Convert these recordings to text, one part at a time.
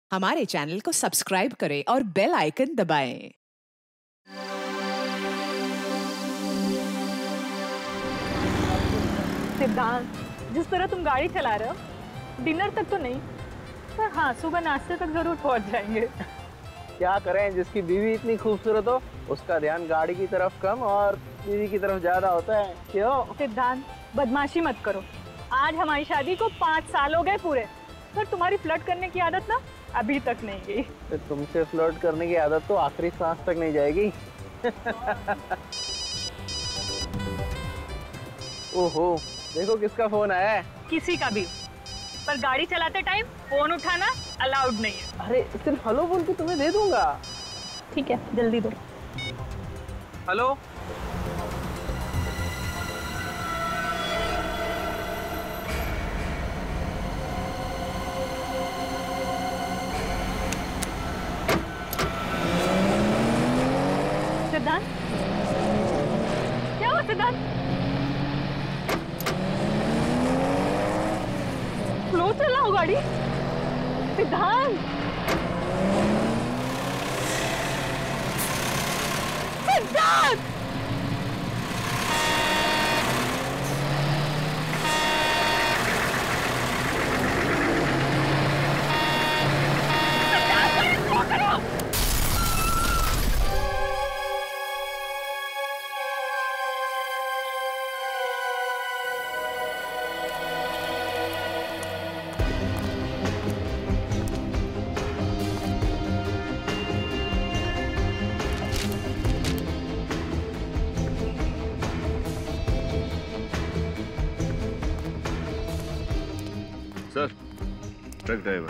हमारे चैनल को सब्सक्राइब करें और बेल आइकन दबाएं। सिद्धांत, जिस तरह तुम गाड़ी चला रहे हो, डिनर तक तो नहीं, पर हाँ सुबह नाश्ते तक जरूर पहुंच जाएंगे। क्या करें, जिसकी बीवी इतनी खूबसूरत हो उसका ध्यान गाड़ी की तरफ कम और बीवी की तरफ ज्यादा होता है। क्यों? सिद्धांत, बदमाशी मत करो। आज हमारी शादी को 5 साल हो गए पूरे, पर तुम्हारी फ्लर्ट करने की आदत ना अभी तक नहीं गई। तो तुमसे फ्लर्ट करने की आदत तो आखिरी सांस तक नहीं जाएगी। ओहो, देखो किसका फोन आया है। किसी का भी, पर गाड़ी चलाते टाइम फोन उठाना अलाउड नहीं है। अरे सिर्फ हेलो बोल के तुम्हें दे दूंगा। ठीक है, जल्दी दो। हेलो। सिद्धांत, क्या हुआ सिद्धांत? स्लो चलाओ गाड़ी। Siddhant, Siddhant! Sir, truck driver.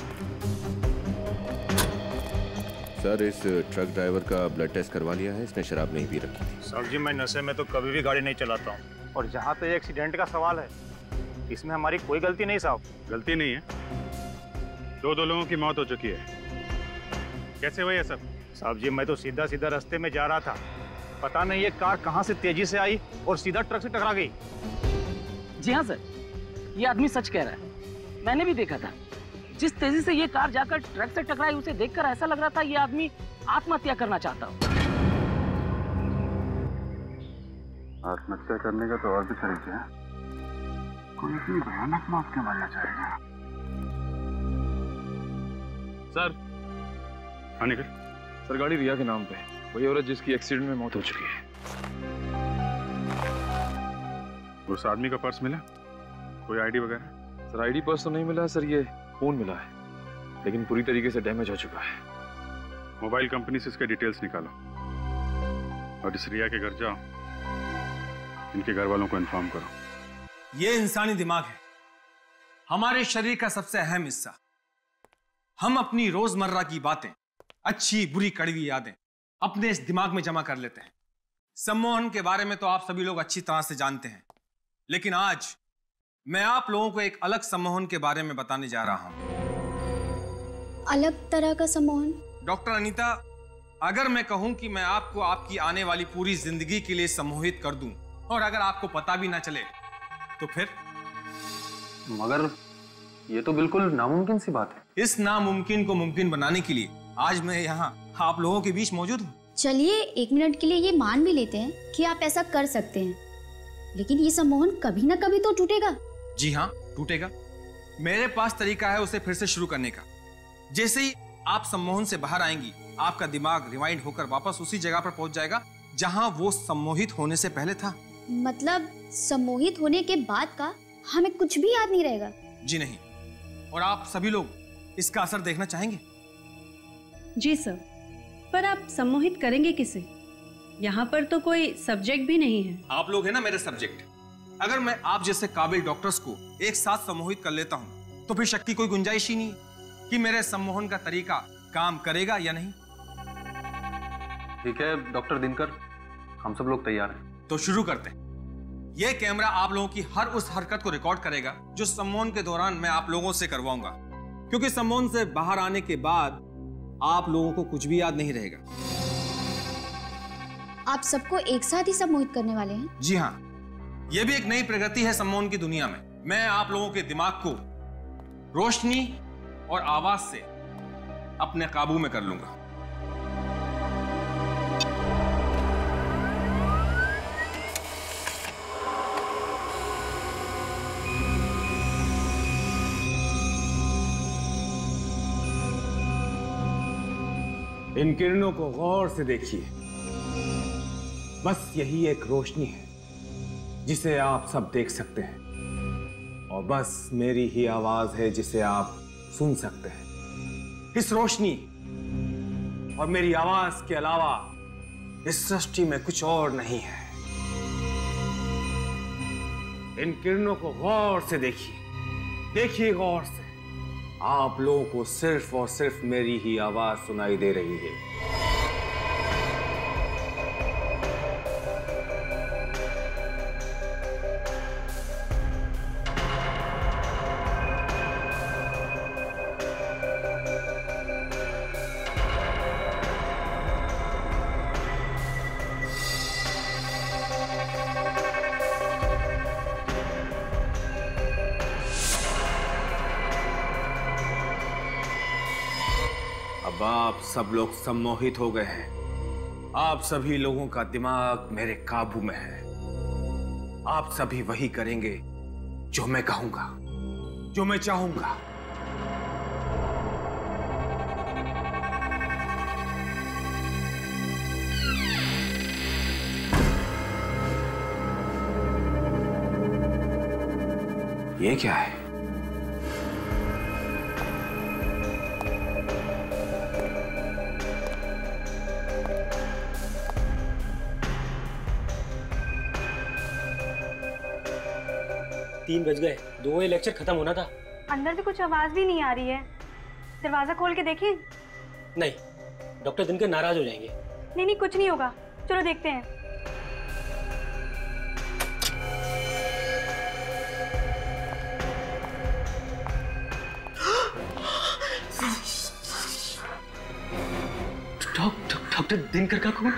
Sir, इस ट्रक ड्राइवर का ब्लड टेस्ट करवा लिया है, इसने शराब नहीं पी रखी थी। सर जी, मैं नशे में तो कभी भी गाड़ी नहीं चलाता हूँ। और जहाँ पे एक्सीडेंट का सवाल है, इसमें हमारी कोई गलती नहीं साहब। गलती नहीं है, दो लोगों की मौत हो चुकी है। कैसे हुआ ये सब? साहब जी, मैं तो सीधा सीधा रास्ते में जा रहा था, पता नहीं ये कार कहाँ से तेजी से आई और सीधा ट्रक से टकरा गई। जी हाँ सर, ये आदमी सच कह रहा है, मैंने भी देखा था। जिस तेजी से ये कार जाकर ट्रक से टकराई, उसे देखकर ऐसा लग रहा था ये आदमी आत्महत्या करना चाहता हो। आत्महत्या करने का तो और भी तरीके हैं। कोई इतनी भयानक मौत क्यों मरना चाहेगा? सर, हाँ निकल। सर, गाड़ी रिया के नाम पे है, वही औरत जिसकी एक्सीडेंट में मौत हो चुकी है। उस आदमी का पर्स मिला? कोई आईडी वगैरह? सर, आईडी पर्स तो नहीं मिला सर, ये फोन मिला है, लेकिन पूरी तरीके से डैमेज हो चुका है। मोबाइल कंपनी से इसके डिटेल्स निकालो और इस रिया के घर जाओ, इनके घर वालों को इन्फॉर्म करो। ये इंसानी दिमाग है, हमारे शरीर का सबसे अहम हिस्सा। हम अपनी रोजमर्रा की बातें, अच्छी बुरी कड़वी यादें अपने इस दिमाग में जमा कर लेते हैं। सम्मोहन के बारे में तो आप सभी लोग अच्छी तरह से जानते हैं, लेकिन आज मैं आप लोगों को एक अलग सम्मोहन के बारे में बताने जा रहा हूं। अलग तरह का सम्मोहन? डॉक्टर अनीता, अगर मैं कहूं कि मैं आपको आपकी आने वाली पूरी जिंदगी के लिए सम्मोहित कर दूं और अगर आपको पता भी ना चले तो फिर? मगर ये तो बिल्कुल नामुमकिन सी बात है। इस नामुमकिन को मुमकिन बनाने के लिए आज मैं यहाँ आप लोगों के बीच मौजूद हूँ। चलिए 1 मिनट के लिए ये मान भी लेते हैं कि आप ऐसा कर सकते हैं, लेकिन ये सम्मोहन कभी ना कभी तो टूटेगा। जी हाँ, टूटेगा। मेरे पास तरीका है उसे फिर से शुरू करने का। जैसे ही आप सम्मोहन से बाहर आएंगी, आपका दिमाग रिवाइंड होकर वापस उसी जगह पर पहुंच जाएगा जहां वो सम्मोहित होने से पहले था। मतलब सम्मोहित होने के बाद का हमें कुछ भी याद नहीं रहेगा? जी नहीं। और आप सभी लोग इसका असर देखना चाहेंगे? जी सर, पर आप सम्मोहित करेंगे किसे? यहाँ पर तो कोई सब्जेक्ट भी नहीं है। आप लोग हैं ना मेरे सब्जेक्ट। अगर मैं आप जैसे काबिल डॉक्टर्स को एक साथ सम्मोहित कर लेता हूँ तो फिर शक की कोई गुंजाइश ही नहीं कि मेरे सम्मोहन का तरीका काम करेगा या नहीं। ठीक है डॉक्टर दिनकर, हम सब लोग तैयार हैं। तो शुरू करते हैं। यह कैमरा आप लोगों की हर उस हरकत को रिकॉर्ड करेगा जो सम्मोहन के दौरान मैं आप लोगों से करवाऊंगा, क्योंकि सम्मोहन से बाहर आने के बाद आप लोगों को कुछ भी याद नहीं रहेगा। आप सबको एक साथ ही सम्मोहित करने वाले हैं? जी हाँ, यह भी एक नई प्रगति है सम्मोहन की दुनिया में। मैं आप लोगों के दिमाग को रोशनी और आवाज से अपने काबू में कर लूंगा। इन किरणों को गौर से देखिए। बस यही एक रोशनी है जिसे आप सब देख सकते हैं, और बस मेरी ही आवाज है जिसे आप सुन सकते हैं। इस रोशनी और मेरी आवाज के अलावा इस सृष्टि में कुछ और नहीं है। इन किरणों को गौर से देखिए, देखिए गौर से। आप लोगों को सिर्फ और सिर्फ मेरी ही आवाज सुनाई दे रही है। अब आप सब लोग सम्मोहित हो गए हैं। आप सभी लोगों का दिमाग मेरे काबू में है। आप सभी वही करेंगे जो मैं कहूंगा, जो मैं चाहूंगा। ये क्या है? तीन बज गए, 2 बजे लेक्चर खत्म होना था। अंदर से कुछ आवाज भी नहीं आ रही है। दरवाजा खोल के देखिए। नहीं, डॉक्टर दिनकर नाराज हो जाएंगे। नहीं नहीं, कुछ नहीं होगा, चलो देखते हैं। डॉक्टर दिनकर का कौन?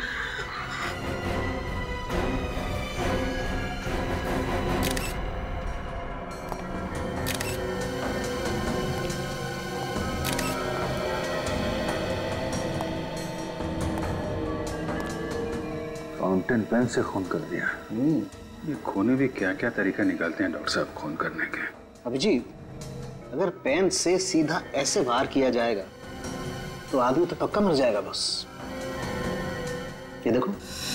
फाउंटेन पेन से खून कर दिया। ये खूनी भी क्या क्या तरीका निकालते हैं डॉक्टर साहब खून करने के। अभिजीत, अगर पेन से सीधा ऐसे वार किया जाएगा तो आदमी तो पक्का मर जाएगा बस। ये देखो,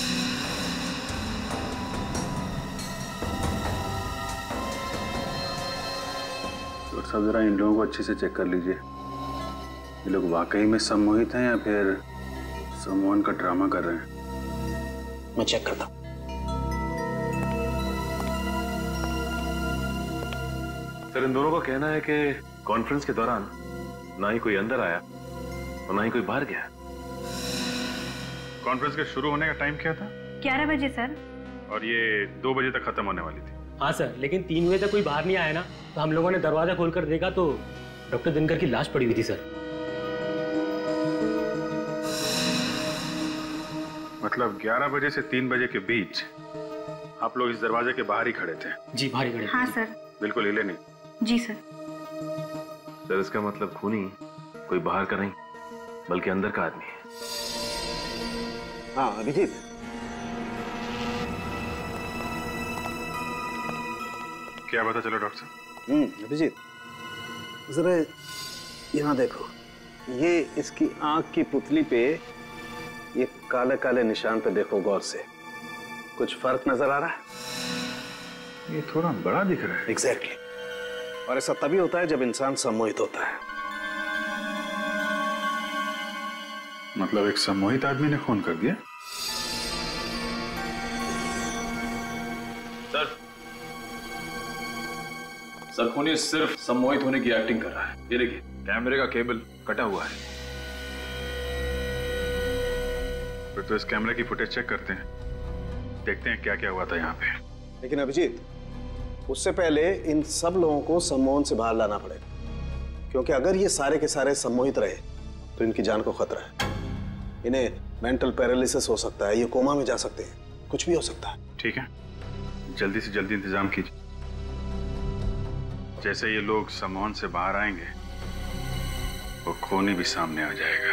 डॉक्टर साहब जरा इन लोगों को अच्छे से चेक कर लीजिए। ये लोग वाकई में सम्मोहित हैं या फिर सम्मोहन का ड्रामा कर रहे हैं। मैं चेक करता हूं। सर, इन दोनों का कहना है कि कॉन्फ्रेंस के दौरान ना ही कोई अंदर आया और ना ही कोई बाहर गया। कॉन्फ्रेंस के शुरू होने का टाइम क्या था? 11 बजे सर। और ये 2 बजे तक खत्म होने वाली थी। हाँ सर, लेकिन 3 बजे तक कोई बाहर नहीं आया ना, तो हम लोगों ने दरवाजा खोलकर देखा तो डॉक्टर दिनकर की लाश पड़ी हुई थी सर। मतलब 11 बजे से 3 बजे के बीच आप लोग इस दरवाजे के बाहर ही खड़े थे? जी, बाहर ही खड़े थे। हाँ सर। बिल्कुल हिले नहीं? जी सर। सर, इसका मतलब खूनी कोई बाहर का नहीं बल्कि अंदर का आदमी है। हाँ अभिजीत, क्या पता चला डॉक्टर साहब? अभिजीत, जरा यहाँ देखो। ये इसकी आंख की पुतली पे ये काले काले निशान पे देखो गौर से। कुछ फर्क नजर आ रहा है? ये थोड़ा बड़ा दिख रहा है। एग्जैक्टली। और ऐसा तभी होता है जब इंसान सम्मोहित होता है। मतलब एक सम्मोहित आदमी ने खून कर दिया? सर, खूनी सिर्फ सम्मोहित होने की एक्टिंग कर रहा है। ये देखिए, कैमरे का केबल कटा हुआ है। फिर तो इस कैमरे की फुटेज चेक करते हैं, देखते हैं क्या क्या हुआ था यहाँ पे। लेकिन अभिजीत, उससे पहले इन सब लोगों को सम्मोहन से बाहर लाना पड़ेगा, क्योंकि अगर ये सारे के सारे सम्मोहित रहे तो इनकी जान को खतरा है। इन्हें मेंटल पैरालिसिस हो सकता है, ये कोमा में जा सकते हैं, कुछ भी हो सकता है। ठीक है, जल्दी से जल्दी इंतजाम कीजिए। जैसे ये लोग सम्मोहन से बाहर आएंगे वो खून भी सामने आ जाएगा।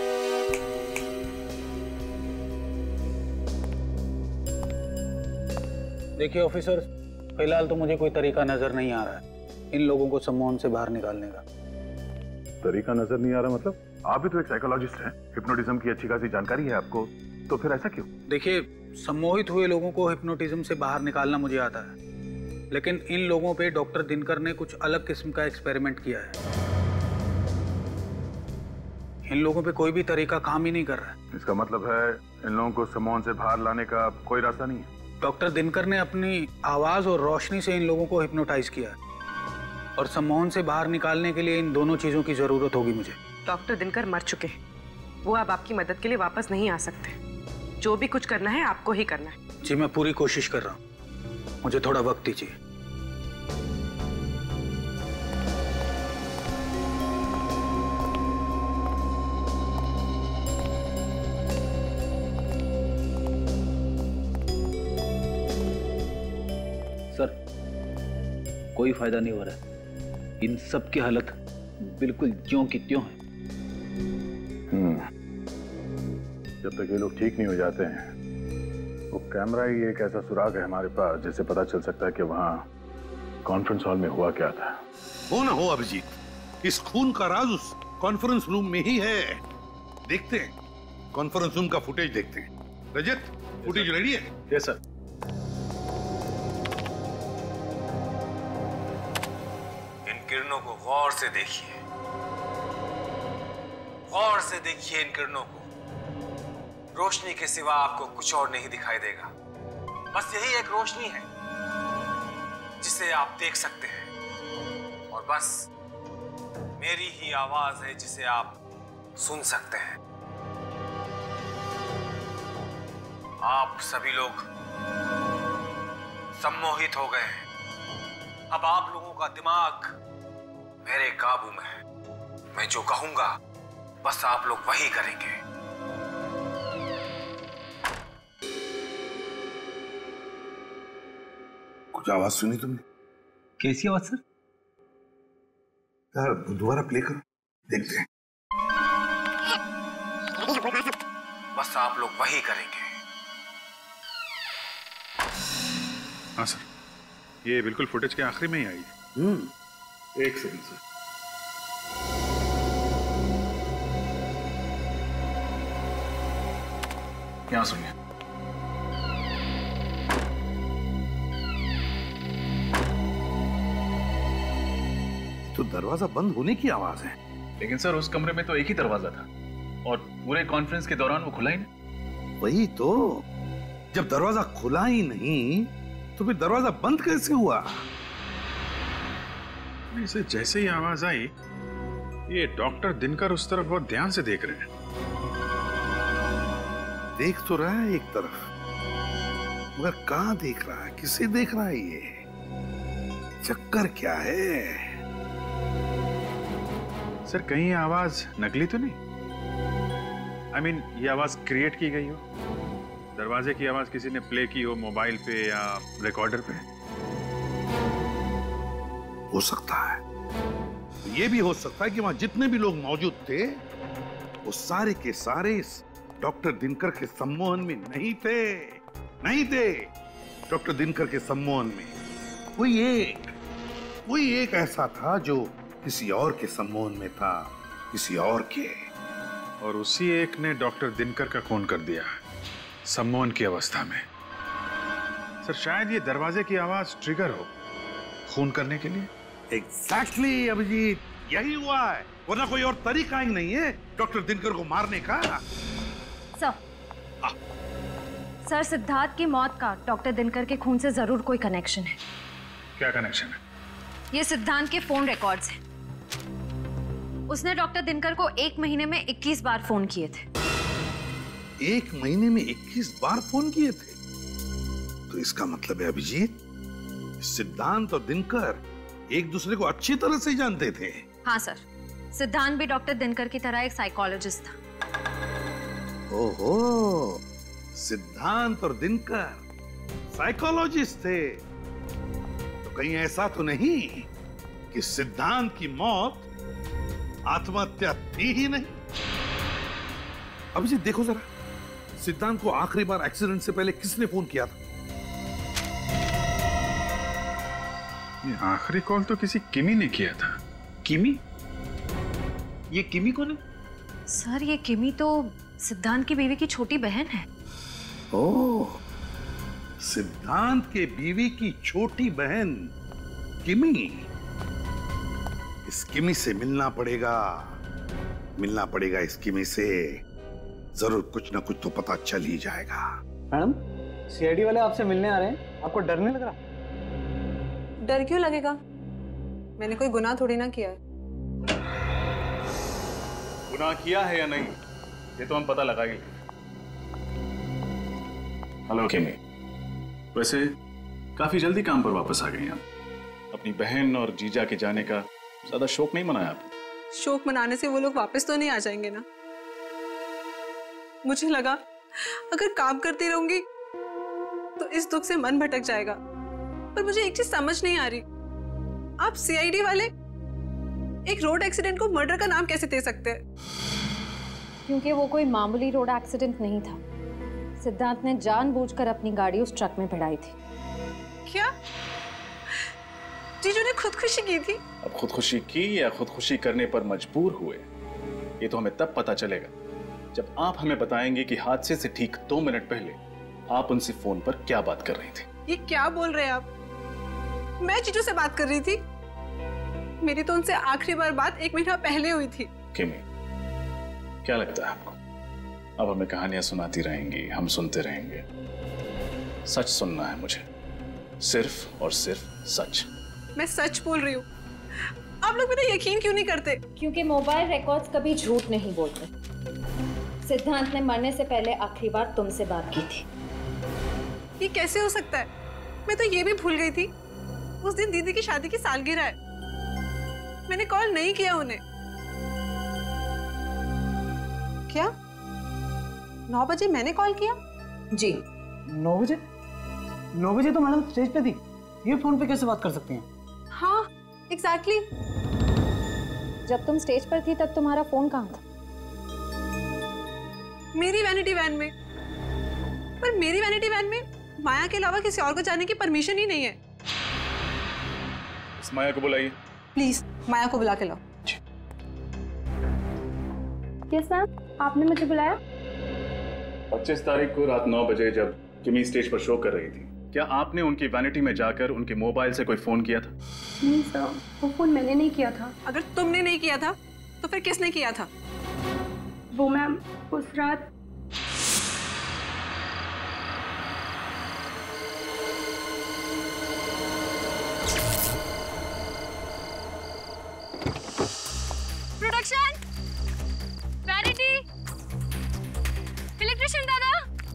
देखिए ऑफिसर, फिलहाल तो मुझे कोई तरीका नजर नहीं आ रहा है इन लोगों को सम्मोहन से बाहर निकालने का। तरीका नजर नहीं आ रहा मतलब? आप भी तो एक साइकोलॉजिस्ट हैं, हिप्नोटिज्म की अच्छी खासी जानकारी है आपको, तो फिर ऐसा क्यों? देखिए, सम्मोहित हुए लोगों को हिप्नोटिज्म से बाहर निकालना मुझे आता है, लेकिन इन लोगों पे डॉक्टर दिनकर ने कुछ अलग किस्म का एक्सपेरिमेंट किया है। इन लोगों पे कोई भी तरीका काम ही नहीं कर रहा है। इसका मतलब है इन लोगों को सम्मोहन से बाहर लाने का कोई रास्ता नहीं है? डॉक्टर दिनकर ने अपनी आवाज और रोशनी से इन लोगों को हिप्नोटाइज किया है, और सम्मोहन से बाहर निकालने के लिए इन दोनों चीजों की जरूरत होगी मुझे। डॉक्टर दिनकर मर चुके हैं, वो अब आपकी मदद के लिए वापस नहीं आ सकते। जो भी कुछ करना है आपको ही करना है। जी मैं पूरी कोशिश कर रहा हूँ, मुझे थोड़ा वक्त दीजिए। सर, कोई फायदा नहीं हो रहा है। इन सब की हालत बिल्कुल ज्यों की त्यों है। जब तक ये लोग ठीक नहीं हो जाते हैं, वो कैमरा ही एक ऐसा सुराग है हमारे पास जिससे पता चल सकता है कि वहाँ कॉन्फ्रेंस हॉल में हुआ क्या था। हो ना हो अभिजीत, इस खून का राज उस कॉन्फ्रेंस रूम में ही है। देखते हैं, कॉन्फ्रेंस रूम का फुटेज देखते हैं। रजत, फुटेज रेडी है? Yes sir. इन किरणों को गौर से देखिए, गौर से देखिए इन किरणों को। रोशनी के सिवा आपको कुछ और नहीं दिखाई देगा। बस यही एक रोशनी है जिसे आप देख सकते हैं, और बस मेरी ही आवाज है जिसे आप सुन सकते हैं। आप सभी लोग सम्मोहित हो गए हैं। अब आप लोगों का दिमाग मेरे काबू में है। मैं जो कहूंगा बस आप लोग वही करेंगे। कुछ आवाज सुनी तुमने? कैसी आवाज सर? यार दोबारा प्ले करो, देखते हैं। बस आप लोग वही करेंगे। हाँ सर, ये बिल्कुल फुटेज के आखिरी में ही आई है। एक सेकंड सर। यहाँ सुनिए। तो दरवाजा बंद होने की आवाज है। लेकिन सर उस कमरे में तो एक ही दरवाजा था और पूरे कॉन्फ्रेंस के दौरान वो खुला ही नहीं। वही तो, जब दरवाजा खुला ही नहीं तो फिर दरवाजा बंद कैसे हुआ? इसे जैसे ही आवाज आई, ये डॉक्टर दिनकर उस तरफ बहुत ध्यान से देख रहे हैं। देख तो रहा है एक तरफ, मगर कहां देख रहा है, किसे देख रहा है? ये चक्कर क्या है? सर कहीं आवाज नकली तो नहीं? I mean, ये आवाज क्रिएट की गई हो? दरवाजे की आवाज किसी ने प्ले की हो मोबाइल पे या रिकॉर्डर पे? हो सकता है। ये भी हो सकता है कि वहां जितने भी लोग मौजूद थे वो सारे के सारे इस डॉक्टर दिनकर के सम्मोहन में नहीं थे। डॉक्टर दिनकर के सम्मोहन में कोई एक ऐसा था जो किसी और के सम्मोहन में था, किसी और के। और उसी एक ने डॉक्टर दिनकर का खून कर दिया सम्मोहन की अवस्था में। सर शायद ये दरवाजे की आवाज ट्रिगर हो खून करने के लिए। एग्जैक्टली अभिजीत, यही हुआ है, वरना कोई और तरीका ही नहीं है डॉक्टर दिनकर को मारने का। सर, सिद्धार्थ की मौत का डॉक्टर दिनकर के खून से जरूर कोई कनेक्शन है। क्या कनेक्शन है? ये सिद्धांत के फोन रिकॉर्ड्स हैं। उसने डॉक्टर दिनकर को 1 महीने में 21 बार फोन किए थे। 1 महीने में 21 बार फोन किए थे? तो इसका मतलब है अभिजीत, सिद्धांत और दिनकर एक दूसरे को अच्छी तरह से जानते थे। हाँ सर, सिद्धांत भी डॉक्टर दिनकर की तरह एक साइकोलॉजिस्ट था। ओहो, सिद्धांत और दिनकर साइकोलॉजिस्ट थे। तो कहीं ऐसा तो नहीं कि सिद्धांत की मौत आत्महत्या थी ही नहीं। अभिजीत देखो जरा, सिद्धांत को आखिरी बार एक्सीडेंट से पहले किसने फोन किया था? ये आखिरी कॉल तो किसी किमी ने किया था। किमी? ये किमी कौन है? सर ये किमी तो सिद्धांत की बीवी की छोटी बहन है। ओह, सिद्धांत के बीवी की छोटी बहन किमी। इस किमी से मिलना पड़ेगा इस किमी से। जरूर कुछ ना कुछ तो पता चल ही जाएगा। मैडम, सीआईडी वाले आपसे मिलने आ रहे हैं, आपको डर नहीं लग रहा? डर क्यों लगेगा? मैंने कोई गुनाह थोड़ी ना किया है। गुनाह किया है या नहीं ये तो हम पता लगा ही लेंगे। हेलो किमी, वैसे काफी जल्दी काम पर वापस आ गई हम। अपनी बहन और जीजा के जाने का ज्यादा शौक नहीं मनाया आपने? शौक मनाने से वो लोग वापस तो नहीं आ जाएंगे ना। मुझे लगा अगर काम करती रहूंगी तो इस दुख से मन भटक जाएगा, पर मुझे एक चीज समझ नहीं आ रही, आप सीआईडी वाले एक रोड एक्सीडेंट को मर्डर का नाम कैसे दे सकते हैं? क्योंकि वो कोई मामूली रोड एक्सीडेंट नहीं था। सिद्धांत ने जानबूझकर अपनी गाड़ी उस ट्रक में भिड़ाई थी। क्या जीजू ने खुदकुशी की थी? अब खुदकुशी की या खुदकुशी करने पर मजबूर हुए ये तो हमें तब पता चलेगा जब आप हमें बताएंगे कि हादसे से ठीक 2 मिनट पहले आप उनसे फोन पर क्या बात कर रही थी। ये क्या बोल रहे हैं आप? मैं जीजू से बात कर रही थी। मेरी तो उनसे आखिरी बार बात 1 महीना पहले हुई थी। किमी, क्या लगता है आपको अब हमें कहानियां सुनाती रहेंगी, हम सुनते रहेंगे? सच सुनना है मुझे, सिर्फ और सिर्फ सच। मैं सच बोल रही हूँ, आप लोग मेरा यकीन क्यों नहीं करते? क्योंकि मोबाइल रिकॉर्ड्स कभी झूठ नहीं बोलते। सिद्धांत ने मरने से पहले आखिरी बार तुमसे बात की थी। ये कैसे हो सकता है? मैं तो ये भी भूल गई थी उस दिन दीदी की शादी की सालगिरह है। मैंने कॉल नहीं किया उन्हें। क्या 9 बजे मैंने कॉल किया? जी 9 बजे? 9 बजे तो मैडम स्टेज पे थी, ये फोन पे कैसे बात कर सकती हैं? हाँ एग्जैक्टली। जब तुम स्टेज पर थी तब तुम्हारा फोन कहाँ था? मेरी वैनिटी वैन में। पर मेरी वैनिटी वैन में माया के अलावा किसी और को जाने की परमिशन ही नहीं है। इस माया को बुलाइए प्लीज, माया को बुला के लाओ। यस मैम, आपने मुझे बुलाया? 25 तारीख को रात 9 बजे जब किमी स्टेज पर शो कर रही थी, क्या आपने उनकी वैनिटी में जाकर उनके मोबाइल से कोई फोन किया था? नहीं सर, वो फोन मैंने नहीं किया था। अगर तुमने नहीं किया था तो फिर किसने किया था? वो मैम उस रात प्रोडक्शन, वैनिटी, इलेक्ट्रिशियन दादा,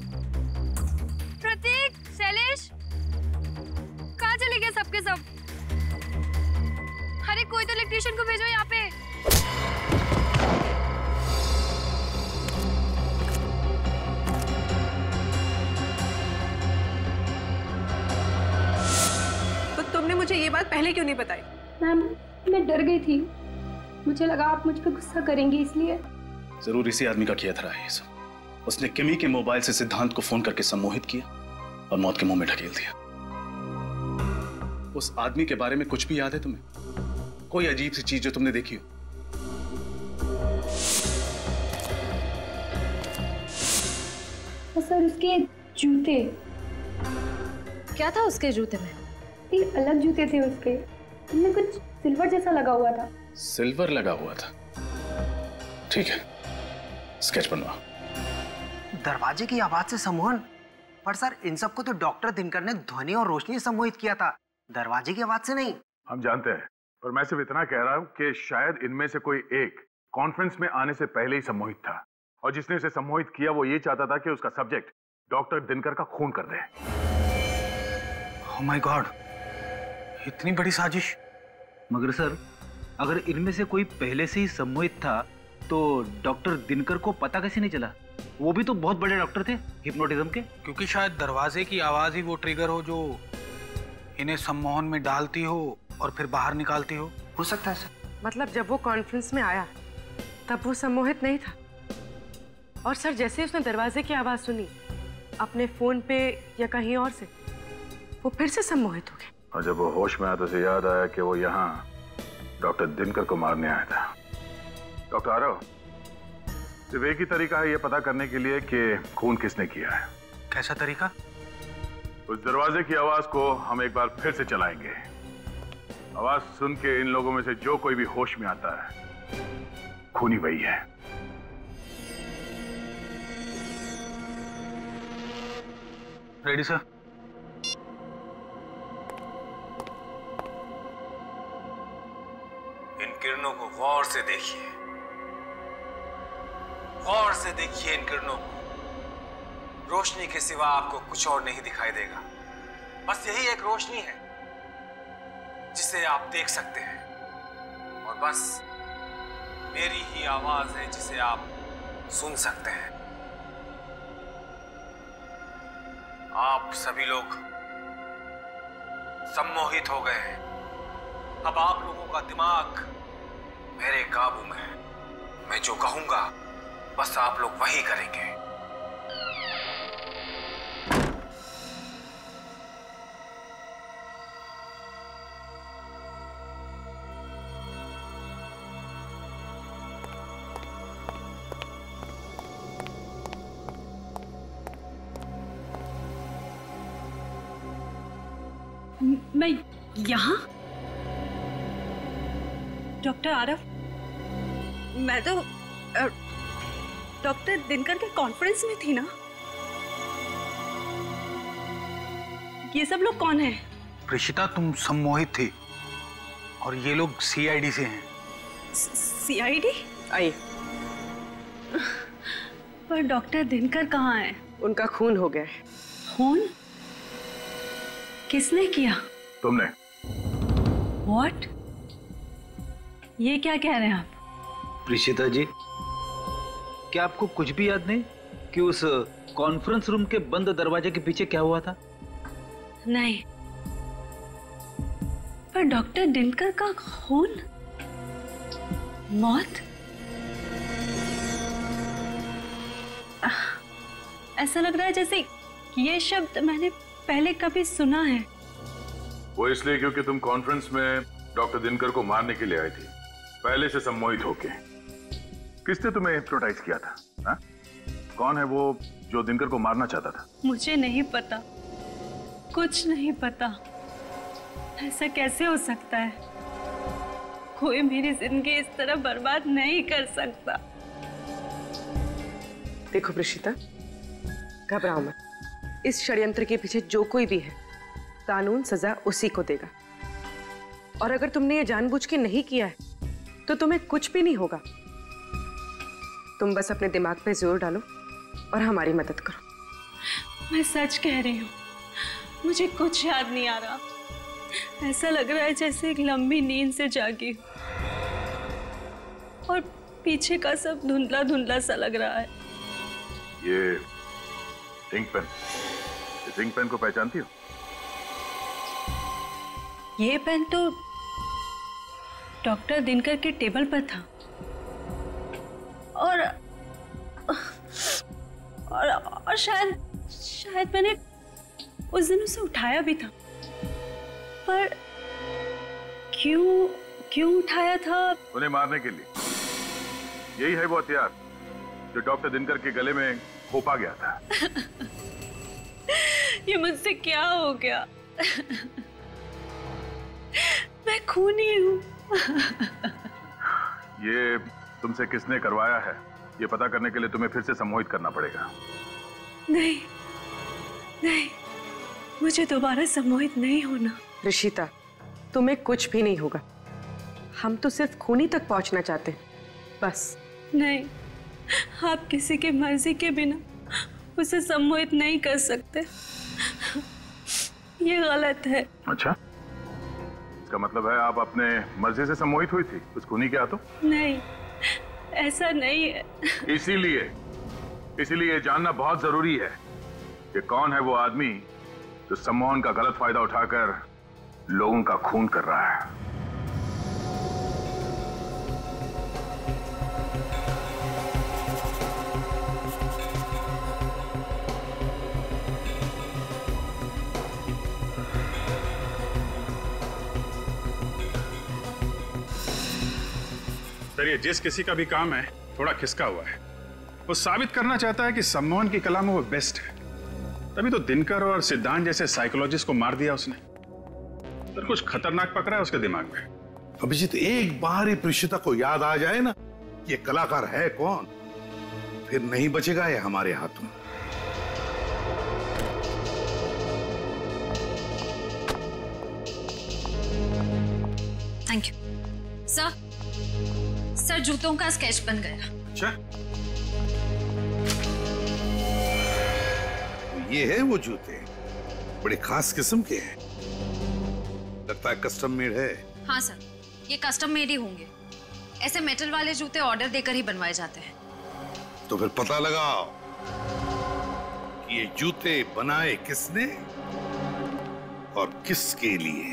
प्रतीक, शैलेश, कहाँ चले गए सबके सब? अरे कोई तो इलेक्ट्रिशियन को भेजो यहाँ पे। तो तुमने मुझे ये बात पहले क्यों नहीं बताई? मैम मैं डर गई थी, मुझे लगा आप मुझ पे गुस्सा करेंगी इसलिए। जरूर इसी आदमी का किया था ये सब। उसने किमी के मोबाइल से सिद्धांत को फोन करके सम्मोहित किया और मौत के मुंह में ढकेल दिया। उस आदमी के बारे में कुछ भी याद है तुम्हें? कोई अजीब सी चीज जो तुमने देखी हो? सर उसके जूते। क्या था उसके जूते में? ये अलग जूते थे उसके, उनमें कुछ सिल्वर जैसा लगा हुआ था। सिल्वर लगा हुआ था? ठीक है, स्केच बनवा। दरवाजे की आवाज से सम्मोहन? पर सर इन सबको तो डॉक्टर दिनकर ने ध्वनि और रोशनी से सम्मोहित किया था, दरवाजे की आवाज से नहीं। हम जानते हैं, पर मैं सिर्फ इतना कह रहा हूं कि शायद इनमें से कोई एक कॉन्फ्रेंस में आने से पहले ही सम्मोहित था, और जिसने उसे सम्मोहित किया वो ये चाहता था कि उसका सब्जेक्ट डॉक्टर दिनकर का खून कर दे। ओह माय गॉड, इतनी बड़ी साजिश। मगर सर अगर इनमें से कोई पहले से ही सम्मोहित था तो डॉक्टर दिनकर को पता कैसे नहीं चला? वो भी तो बहुत बड़े डॉक्टर थे हिप्नोटिज्म के। क्योंकि शायद दरवाजे की आवाज ही वो ट्रिगर हो जो इन्हें सम्मोहन में डालती हो और फिर बाहर निकालती हो। हो सकता है सर। मतलब जब वो कॉन्फ्रेंस में आया तब वो सम्मोहित नहीं था। और सर जैसे उसने दरवाजे की आवाज सुनी अपने फोन पे या कहीं और से, वो फिर से सम्मोहित हो गया। और जब वो होश में आया तो उसे याद आया कि वो यहाँ डॉक्टर दिनकर को मारने आया था। डॉक्टर आरव, सिर्फ एक ही तरीका है ये पता करने के लिए कि खून किसने किया है। कैसा तरीका? उस दरवाजे की आवाज को हम एक बार फिर से चलाएंगे। आवाज सुन के इन लोगों में से जो कोई भी होश में आता है, खूनी वही है। Ready sir. इन किरणों को गौर से देखिए, गौर से देखिए इन किरणों को। रोशनी के सिवा आपको कुछ और नहीं दिखाई देगा। बस यही एक रोशनी है जिसे आप देख सकते हैं, और बस मेरी ही आवाज है जिसे आप सुन सकते हैं। आप सभी लोग सम्मोहित हो गए हैं। अब आप लोगों का दिमाग मेरे काबू में है। मैं जो कहूंगा बस आप लोग वही करेंगे। मैं यहाँ? डॉक्टर आरव, मैं तो डॉक्टर दिनकर के कॉन्फ्रेंस में थी ना। ये सब लोग कौन है? प्रीशिता, तुम सम्मोहित थी और ये लोग सीआईडी से हैं। सीआईडी? आइए। पर डॉक्टर दिनकर कहाँ है? उनका खून हो गया है। खून? किसने किया? तुमने। What? ये क्या कह रहे हैं आप? प्रीशिता जी, क्या आपको कुछ भी याद नहीं कि उस कॉन्फ्रेंस रूम के बंद दरवाजे के पीछे क्या हुआ था? नहीं, पर डॉक्टर दिनकर का खून, मौत, ऐसा लग रहा है जैसे ये शब्द मैंने पहले कभी सुना है। वो इसलिए क्योंकि तुम कॉन्फ्रेंस में डॉक्टर दिनकर को मारने के लिए आई थी, पहले से सम्मोहित होके। किसने तुम्हें हिप्नोटाइज किया था? हा? कौन है वो जो दिनकर को मारना चाहता था? मुझे नहीं पता, कुछ नहीं पता। ऐसा कैसे हो सकता है? कोई मेरी जिंदगी इस तरह बर्बाद नहीं कर सकता। देखो प्रीशिता, घबराओ मत। इस षड्यंत्र के पीछे जो कोई भी है, कानून सजा उसी को देगा। और अगर तुमने ये जानबूझ के नहीं किया है तो तुम्हें कुछ भी नहीं होगा। तुम बस अपने दिमाग पे जोर डालो और हमारी मदद करो। मैं सच कह रही हूँ, मुझे कुछ याद नहीं आ रहा। ऐसा लग रहा है जैसे एक लंबी नींद से जागी और पीछे का सब धुंधला धुंधला सा लग रहा है। ये इंक पेन, इस इंक पेन को पहचानती हो? ये पेन तो डॉक्टर दिनकर के टेबल पर था और शायद मैंने उस दिन उसे उठाया भी था। पर क्यों उठाया था? उन्हें मारने के लिए। यही है वो हथियार जो डॉक्टर दिनकर के गले में खोपा गया था। ये मुझसे क्या हो गया? मैं खूनी हूँ। ये तुमसे किसने करवाया है, ये पता करने के लिए तुम्हें फिर से सम्मोहित करना पड़ेगा। नहीं, मुझे दोबारा सम्मोहित नहीं होना। ऋषिता, तुम्हें कुछ भी नहीं होगा। हम तो सिर्फ खूनी तक पहुंचना चाहते हैं, बस। नहीं, आप किसी की मर्जी के बिना उसे सम्मोहित नहीं कर सकते। ये गलत है। अच्छा, इसका मतलब है आप अपने मर्जी से सम्मोहित हुई थी उस खूनी के हाथों? नहीं, ऐसा नहीं है। इसीलिए ये जानना बहुत जरूरी है कि कौन है वो आदमी जो सम्मोहन का गलत फायदा उठाकर लोगों का खून कर रहा है। सर ये जिस किसी का भी काम है थोड़ा खिसका हुआ है। वो साबित करना चाहता है कि सम्मोहन की कला में वो बेस्ट है। तभी तो दिनकर और सिद्धांत जैसे साइकोलॉजिस्ट को मार दिया उसने। सर कुछ खतरनाक पकड़ा है उसके दिमाग में। अभिजीत, एक बार ही प्रीशिता को याद आ जाए ना ये कलाकार है कौन, फिर नहीं बचेगा ये हमारे हाथों। थैंक यू सर जूतों का स्केच बन गया। अच्छा, ये है वो जूते, बड़े खास किस्म के हैं, लगता है कस्टम मेड है। हाँ सर, ये कस्टम मेड ही होंगे। ऐसे मेटल वाले जूते ऑर्डर देकर ही बनवाए जाते हैं। तो फिर पता लगाओ कि ये जूते बनाए किसने और किसके लिए।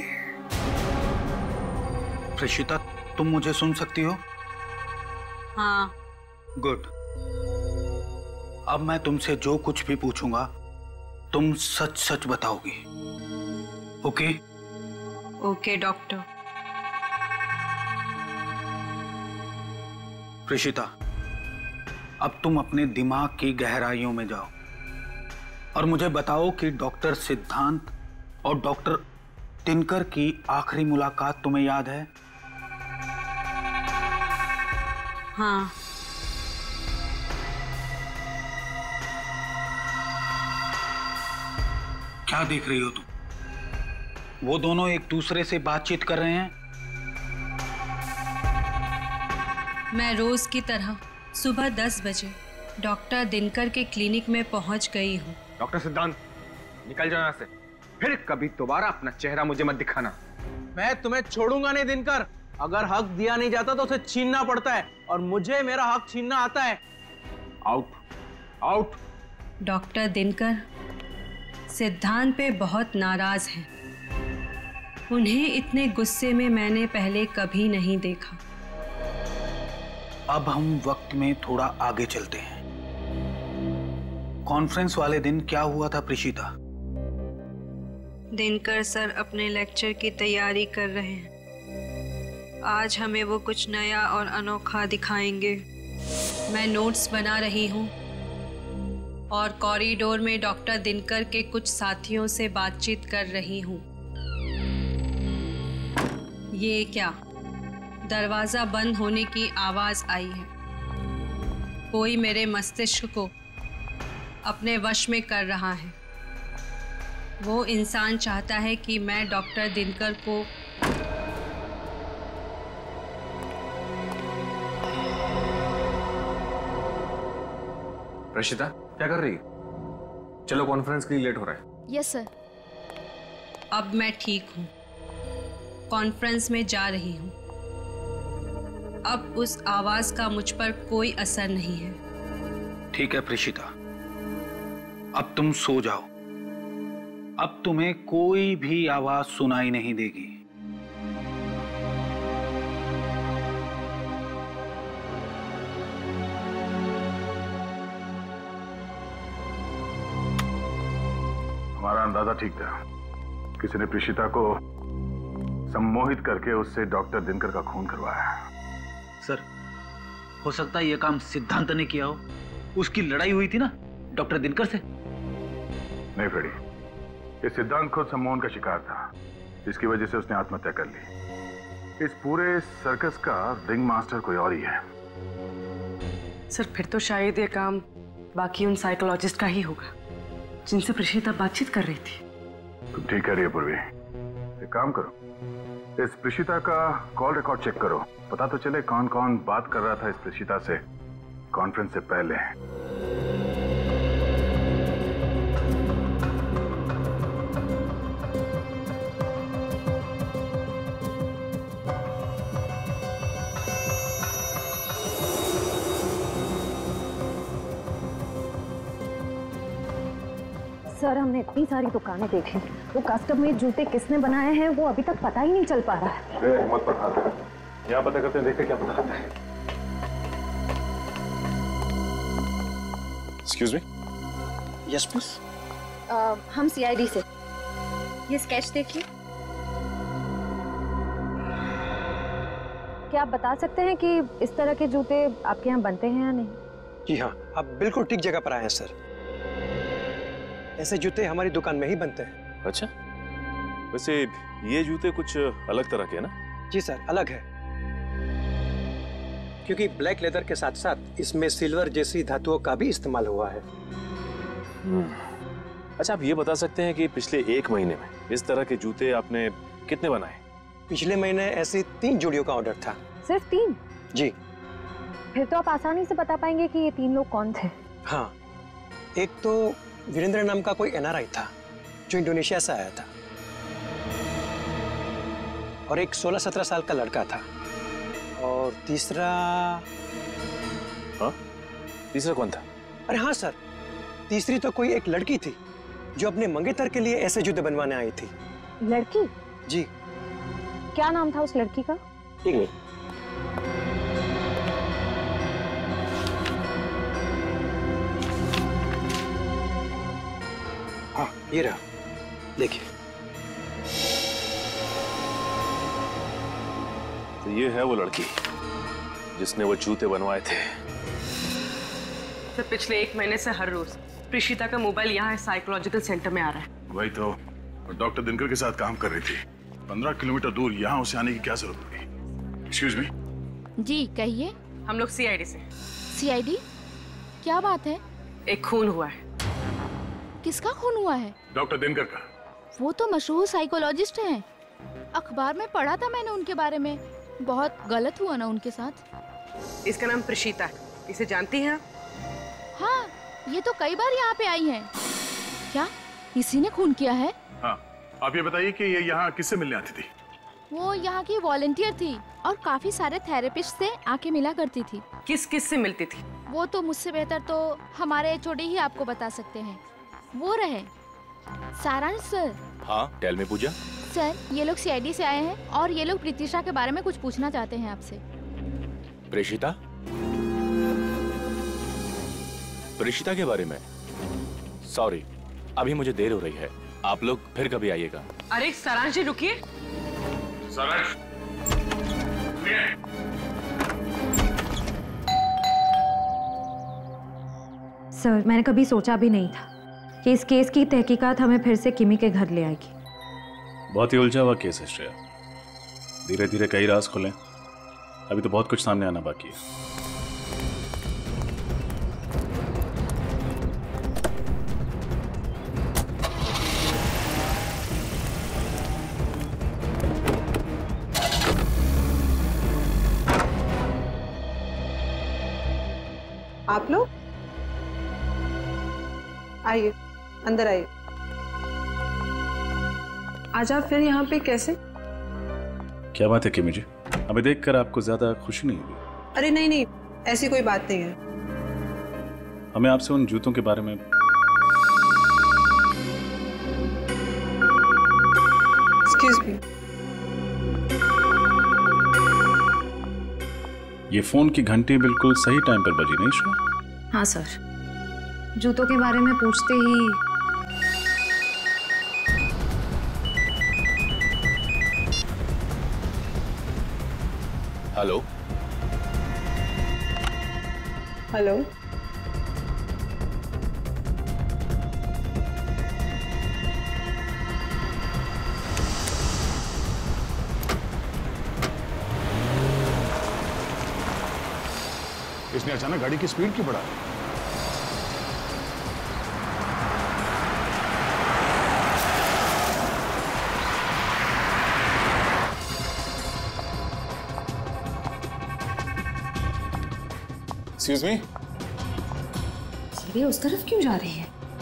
प्रीशिता, तुम मुझे सुन सकती हो? हाँ। गुड। अब मैं तुमसे जो कुछ भी पूछूंगा तुम सच सच बताओगी। ओके? Okay doctor. प्रीशिता, अब तुम अपने दिमाग की गहराइयों में जाओ और मुझे बताओ कि डॉक्टर सिद्धांत और डॉक्टर दिनकर की आखिरी मुलाकात तुम्हें याद है? हाँ। क्या देख रही हो तुम? वो दोनों एक दूसरे से बातचीत कर रहे हैं। मैं रोज की तरह सुबह 10 बजे डॉक्टर दिनकर के क्लिनिक में पहुंच गई हूँ। डॉक्टर सिद्धांत, निकल जाओ यहाँ से। फिर कभी दोबारा अपना चेहरा मुझे मत दिखाना। मैं तुम्हें छोड़ूंगा नहीं दिनकर। अगर हक दिया नहीं जाता तो उसे छीनना पड़ता है और मुझे मेरा हक छीनना आता है। Out, out. डॉक्टर दिनकर सिद्धांत पे बहुत नाराज हैं। उन्हें इतने गुस्से में मैंने पहले कभी नहीं देखा। अब हम वक्त में थोड़ा आगे चलते हैं। कॉन्फ्रेंस वाले दिन क्या हुआ था प्रीशिता? दिनकर सर अपने लेक्चर की तैयारी कर रहे हैं। आज हमें वो कुछ नया और अनोखा दिखाएंगे। मैं नोट्स बना रही हूँ और कॉरिडोर में डॉक्टर दिनकर के कुछ साथियों से बातचीत कर रही हूँ। ये क्या? दरवाजा बंद होने की आवाज आई है। कोई मेरे मस्तिष्क को अपने वश में कर रहा है। वो इंसान चाहता है कि मैं डॉक्टर दिनकर को रशिता, क्या कर रही है? चलो, कॉन्फ्रेंस के लिए लेट हो रहा है। Yes sir. अब मैं ठीक हूँ। कॉन्फ्रेंस में जा रही हूँ। अब उस आवाज का मुझ पर कोई असर नहीं है। ठीक है प्रीशिता, अब तुम सो जाओ। अब तुम्हें कोई भी आवाज सुनाई नहीं देगी। हमारा अंदाजा ठीक था। किसी ने प्रीशिता को सम्मोहित करके उससे डॉक्टर दिनकर का खून करवाया। सर, हो सकता है यह काम सिद्धांत ने किया हो। उसकी लड़ाई हुई थी ना डॉक्टर दिनकर से। नहीं फ्रेडी, ये सिद्धांत खुद सम्मोहन का शिकार था, जिसकी वजह से उसने आत्महत्या कर ली। इस पूरे सर्कस का रिंग मास्टर कोई और ही है। सर, फिर तो शायद ये काम बाकी उन साइकोलॉजिस्ट का ही होगा जिनसे प्रीशिता बातचीत कर रही थी। तुम ठीक कह रही है पूर्वी। एक काम करो, इस प्रीशिता का कॉल रिकॉर्ड चेक करो। पता तो चले कौन कौन बात कर रहा था इस प्रीशिता से कॉन्फ्रेंस से पहले। सर, हमने इतनी सारी दुकानें देखी, वो कस्टम मेड जूते किसने बनाए हैं वो अभी तक पता ही नहीं चल पा रहा है। हिम्मत पर हाथ रख। यहाँ पता करते हैं, देखते क्या पता लगता है। Excuse me. Yes please. हम सीआईडी से। ये स्केच देखिए। क्या आप बता सकते हैं कि इस तरह के जूते आपके यहाँ बनते हैं या नहीं? जी हाँ, आप बिल्कुल ठीक जगह पर आए हैं सर। ऐसे जूते हमारी दुकान में ही बनते हैं। अच्छा, वैसे ये जूते कुछ अलग तरह के हैं ना? जी सर, अलग है, क्योंकि ब्लैक लेदर के साथ साथ इसमें सिल्वर जैसी धातुओं का भी इस्तेमाल हुआ है। अच्छा, आप ये बता सकते हैं कि पिछले 1 महीने में इस तरह के जूते आपने कितने बनाए? पिछले महीने ऐसी 3 जोड़ियों का ऑर्डर था। सिर्फ 3? जी। फिर तो आप आसानी से बता पाएंगे कि ये 3 लोग कौन थे। हाँ, एक तो वीरेंद्र नाम का कोई NRI था जो इंडोनेशिया से आया था, और एक 16-17 साल का लड़का था, और तीसरा कौन था? अरे हाँ सर, तीसरी तो कोई एक लड़की थी जो अपने मंगेतर के लिए ऐसे जूते बनवाने आई थी। लड़की? जी। क्या नाम था उस लड़की का? एक मिनट। हाँ, ये रहा, देखिए। तो ये है वो लड़की जिसने वो जूते बनवाए थे। तो पिछले 1 महीने से हर रोज प्रीशिता का मोबाइल यहाँ साइकोलॉजिकल सेंटर में आ रहा है। वही तो, डॉक्टर दिनकर के साथ काम कर रही थी। 15 किलोमीटर दूर यहाँ उसे आने की क्या जरूरत पड़ी? Excuse me. जी कहिए। हम लोग CID से। CID? क्या बात है? एक खून हुआ है। किसका खून हुआ है? डॉक्टर दिनकर का। वो तो मशहूर साइकोलॉजिस्ट हैं। अखबार में पढ़ा था मैंने उनके बारे में। बहुत गलत हुआ ना उनके साथ। इसका नाम प्रीशिता है। इसे जानती हैं आप? हाँ, ये तो कई बार यहाँ पे आई हैं। क्या इसी ने खून किया है? हाँ, आप ये बताइए कि ये यहाँ किससे मिलने आती थी? वो यहाँ की वॉलंटियर थी और काफी सारे थेरेपिस्ट से आके मिला करती थी। किस किस से मिलती थी? वो तो मुझसे बेहतर तो हमारे HOD ही आपको बता सकते हैं। वो रहे सारांश सर। हाँ, टेल मी पूजा। सर, ये लोग CID से आए हैं और ये लोग प्रीतिशा के बारे में कुछ पूछना चाहते हैं आपसे। प्रीशिता? प्रीशिता के बारे में? सॉरी, अभी मुझे देर हो रही है, आप लोग फिर कभी आइएगा। अरे सारांश जी रुकिए। सारांश, सर, मैंने कभी सोचा भी नहीं था कि इस केस की तहकीकात हमें फिर से किमी के घर ले आएगी। बहुत ही उलझा हुआ केस है श्रेया। धीरे धीरे कई राज खुले। अभी तो बहुत कुछ सामने आना बाकी है। आप लोग आइए, अंदर आइए। आज आप फिर यहाँ पे कैसे? क्या बात है किमी जी, हमें देखकर आपको ज्यादा खुशी नहीं हुई? अरे नहीं नहीं, ऐसी कोई बात नहीं है। हमें आपसे उन जूतों के बारे में। Excuse me. ये फोन की घंटी बिल्कुल सही टाइम पर बजी नहीं श्रेया? हाँ सर, जूतों के बारे में पूछते ही हेलो हेलो। इसने अचानक गाड़ी की स्पीड क्यों बढ़ा? Excuse me. ये उस तरफ क्यों जा रही है?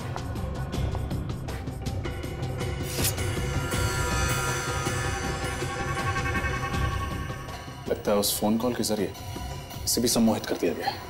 लगता है उस फोन कॉल के जरिए इसे भी सम्मोहित कर दिया गया है।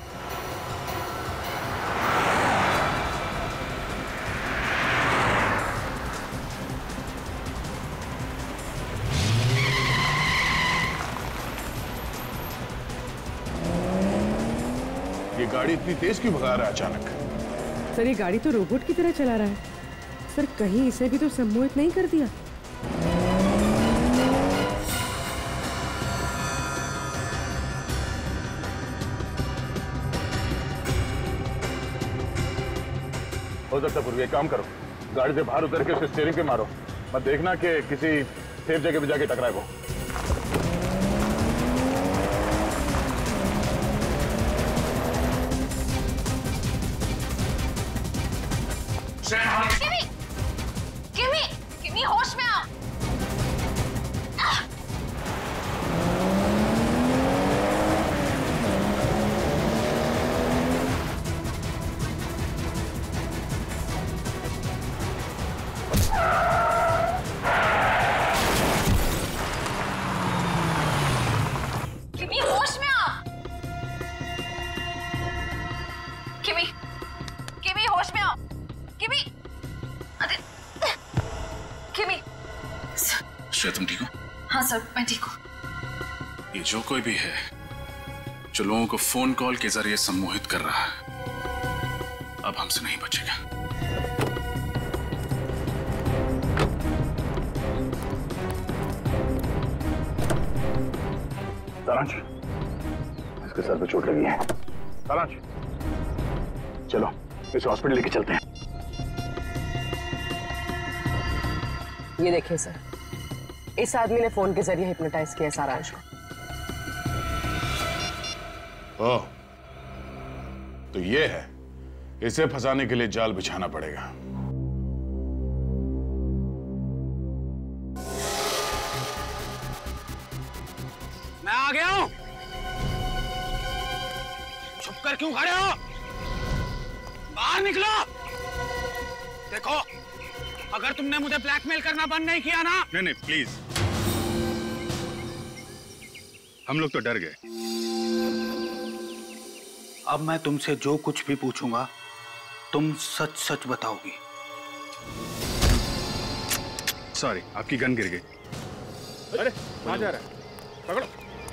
ये गाड़ी इतनी तेज क्यों भगा रहा है अचानक? सर, ये गाड़ी तो रोबोट की तरह चला रहा है। सर, कहीं इसे भी तो सम्मोहित नहीं कर दिया? हो सकता है पूर्वी, एक काम करो, गाड़ी से बाहर उतर के उसके स्टीयरिंग पे मारो, मत देखना कि किसी सेफ जगह पे जाके टकराए वो। किमी होश में आओ। किमी होश में आओ। किमी होश में आओ। किमी, अरे किमी। श्रेया तुम ठीक हो? हाँ सर, मैं ठीक हूँ। ये जो कोई भी है जो लोगों को फोन कॉल के जरिए सम्मोहित कर रहा है, अब हमसे नहीं बचेगा। सारांश, इसके सर पे चोट लगी है। सारांश, चलो इसे हॉस्पिटल लेके चलते हैं। ये देखिए सर, इस आदमी ने फोन के जरिए हिप्नोटाइज किया सारांश को। ओह, तो ये है, इसे फंसाने के लिए जाल बिछाना पड़ेगा। मैं आ गया हूं। छुप कर क्यों खड़े हो? बाहर निकलो। देखो, अगर तुमने मुझे ब्लैकमेल करना बंद नहीं किया ना। नहीं प्लीज, हम लोग तो डर गए। अब मैं तुमसे जो कुछ भी पूछूंगा तुम सच सच बताओगी। सॉरी, आपकी गन गिर गई। अरे कहां जा रहा है? पकड़ो।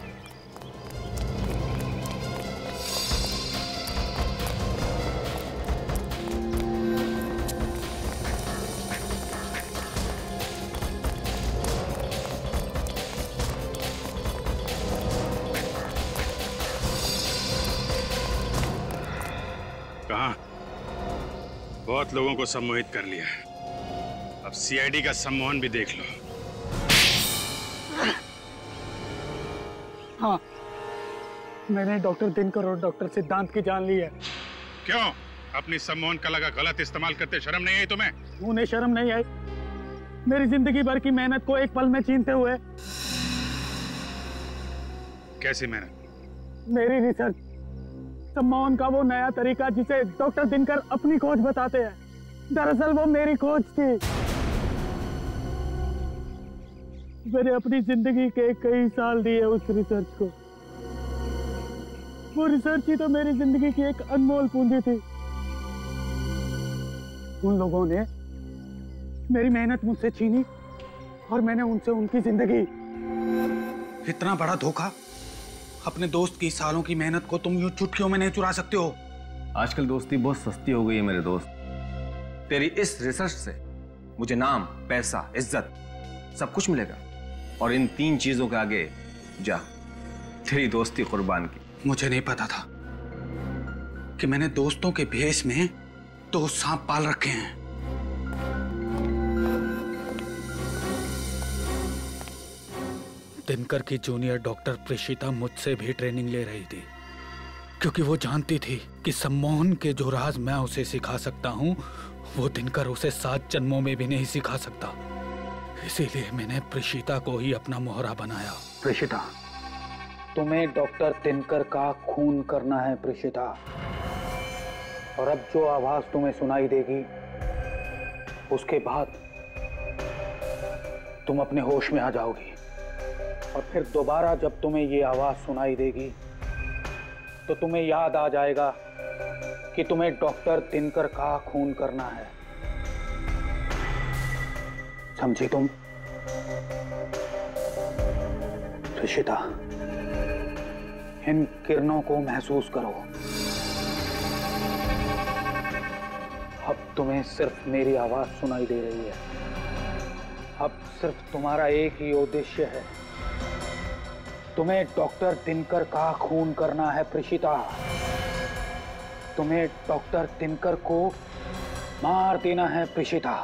कहां? बहुत लोगों को सम्मोहित कर लिया है, अब सीआईडी का सम्मोहन भी देख लो। हाँ, मैंने डॉक्टर दिनकर और डॉक्टर सिद्धांत की जान ली है। क्यों? अपनी सम्मोहन कला का गलत इस्तेमाल करते शर्म नहीं आई तुम्हें? उन्हें शर्म नहीं आई? मेरी जिंदगी भर की मेहनत को एक पल में छीनते हुए। कैसी मेहनत? मेरी रिसर्च, सम्मोहन का वो नया तरीका जिसे डॉक्टर दिनकर अपनी खोज बताते हैं, दरअसल वो मेरी खोज थी। मैंने अपनी जिंदगी के कई साल दिए उस रिसर्च को। वो रिसर्च ही तो मेरी जिंदगी की एक अनमोल पूंजी थी। उन लोगों ने मेरी मेहनत मुझसे छीनी और मैंने उनसे उनकी जिंदगी। इतना बड़ा धोखा, अपने दोस्त की सालों की मेहनत को तुम यूं चुटकियों में नहीं चुरा सकते हो। आजकल दोस्ती बहुत सस्ती हो गई है मेरे दोस्त। तेरी इस रिसर्च से मुझे नाम, पैसा, इज्जत सब कुछ मिलेगा, और इन 3 चीजों के आगे जा तेरी दोस्ती कुर्बान की। मुझे नहीं पता था कि मैंने दोस्तों के भेष में 2 सांप पाल रखे हैं। दिनकर की जूनियर डॉक्टर प्रेषिता मुझसे भी ट्रेनिंग ले रही थी, क्योंकि वो जानती थी कि सम्मोहन के जो राज मैं उसे सिखा सकता हूँ वो दिनकर उसे 7 जन्मों में भी नहीं सिखा सकता। इसीलिए मैंने प्रेषिता को ही अपना मोहरा बनाया। प्रेषिता, तुम्हें डॉक्टर दिनकर का खून करना है प्रेषिता, और अब जो आवाज तुम्हें सुनाई देगी उसके बाद तुम अपने होश में आ जाओगी, और फिर दोबारा जब तुम्हें ये आवाज सुनाई देगी तो तुम्हें याद आ जाएगा कि तुम्हें डॉक्टर दिनकर का खून करना है। समझी तुम? ऋषिता, इन किरणों को महसूस करो। अब तुम्हें सिर्फ मेरी आवाज सुनाई दे रही है। अब सिर्फ तुम्हारा एक ही उद्देश्य है, तुम्हें डॉक्टर दिनकर का खून करना है प्रेषिता। तुम्हें डॉक्टर दिनकर को मार देना है प्रीशिता,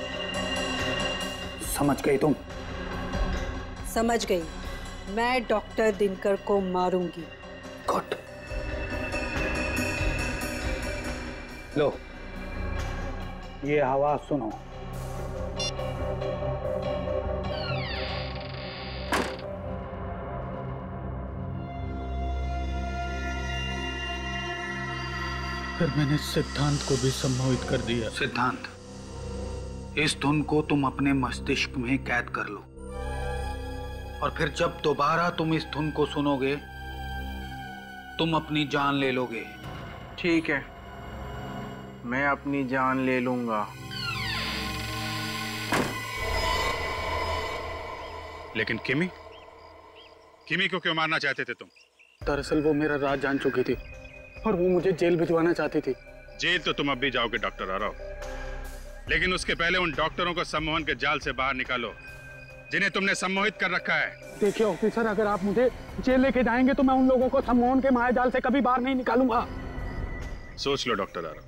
समझ गई तुम? समझ गई। मैं डॉक्टर दिनकर को मारूंगी। गुड। लो, ये आवाज सुनो। फिर मैंने सिद्धांत को भी सम्मोहित कर दिया। सिद्धांत, इस धुन को तुम अपने मस्तिष्क में कैद कर लो, और फिर जब दोबारा तुम इस धुन को सुनोगे तुम अपनी जान ले लोगे। ठीक है, मैं अपनी जान ले लूंगा। लेकिन किमी को क्यों मारना चाहते थे तुम? दरअसल वो मेरा राज जान चुकी थी और वो मुझे जेल भिजवाना चाहती थी। जेल तो तुम अब भी जाओगे डॉक्टर आरव, लेकिन उसके पहले उन डॉक्टरों को सम्मोहन के जाल से बाहर निकालो जिन्हें तुमने सम्मोहित कर रखा है। देखिए ऑफिसर, अगर आप मुझे जेल लेके जाएंगे तो मैं उन लोगों को सम्मोहन के मायाजाल से कभी बाहर नहीं निकालूंगा। सोच लो डॉक्टर आरव,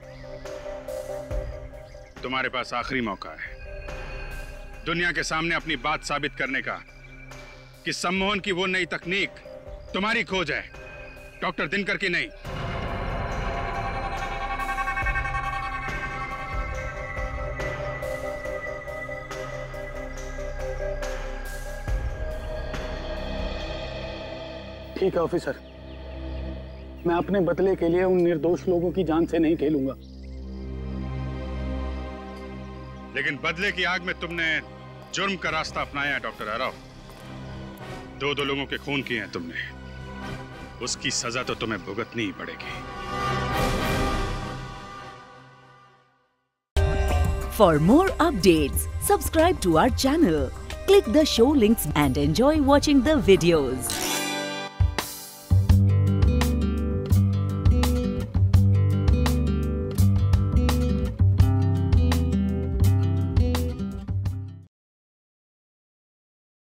तुम्हारे पास आखिरी मौका है दुनिया के सामने अपनी बात साबित करने का कि सम्मोहन की वो नई तकनीक तुम्हारी खोज है, डॉक्टर दिनकर की नहीं। ठीक है ऑफिसर, मैं अपने बदले के लिए उन निर्दोष लोगों की जान से नहीं खेलूंगा। लेकिन बदले की आग में तुमने जुर्म का रास्ता अपनाया है डॉक्टर आरव। दो लोगों के खून किए हैं तुमने, उसकी सजा तो तुम्हें भुगतनी ही पड़ेगी। For more updates, subscribe to our channel, click the show links and enjoy watching the videos.